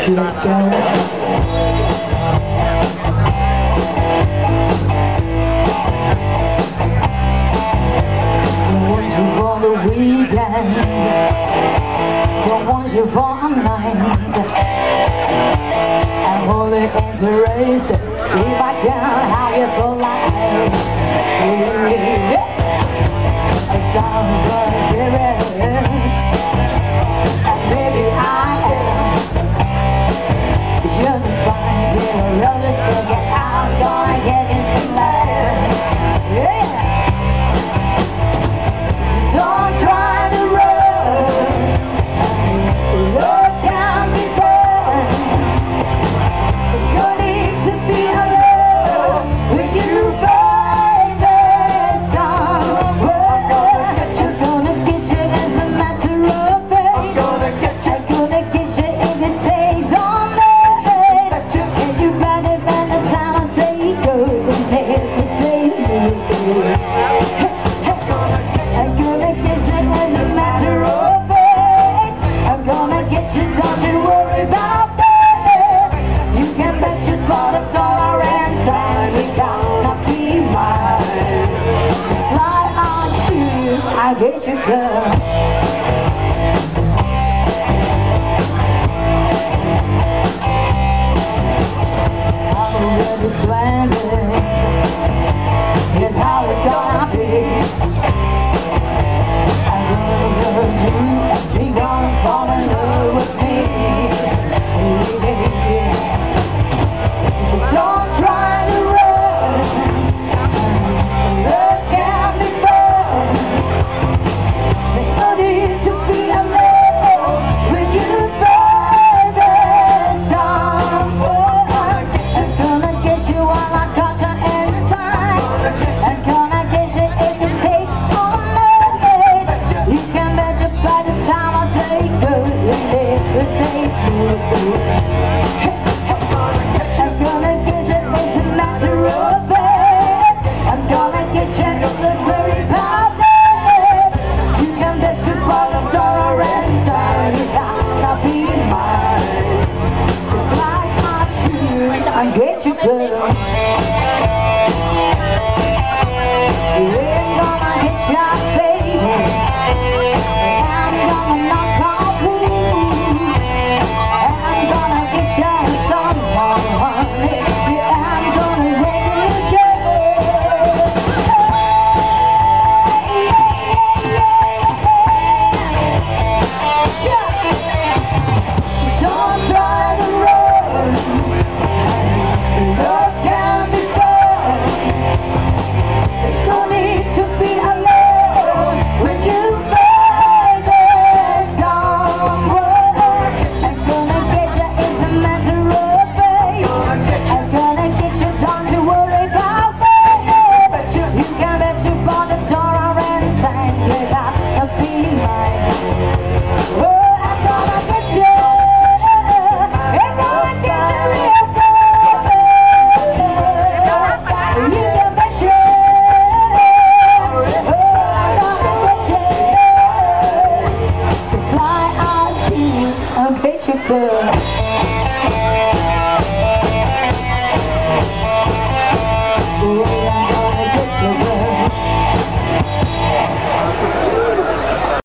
Let's go. Don't want you for the weekend, don't want you for a night. I'm only interested if I can have you for life. It sounds very serious, and maybe I am. You're the fine, you're realistic, and I'm gonna get you some love. Yeah. So don't try to run. Love can be fun. It's gonna need to be alone when you find the sun. You're gonna get you as a matter of fact. I'm gonna get you if it takes all night. And you better by the time I say go and never say no. I'm gonna get you as a matter of fact. I'm gonna get you, don't you worry about that. You can bet your bottom dollar and time you gotta be mine. Just like I shoot, I get you good.